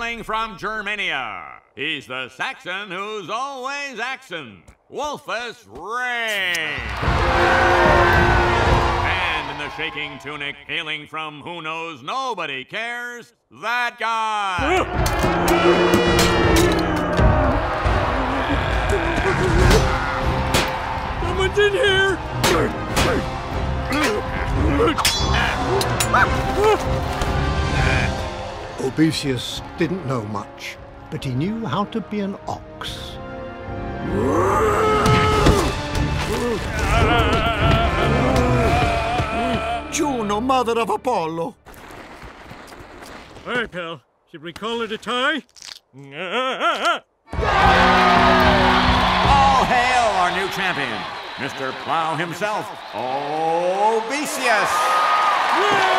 hailing from Germania. He's the Saxon who's always axing, Wolfus Ray. And in the shaking tunic, hailing from who knows nobody cares, that guy. Someone's in here! Odysseus didn't know much, but he knew how to be an ox. Juno, mother of Apollo. All right, pal. Should we call it a tie? All hail our new champion, Mr. Plow himself, Odysseus.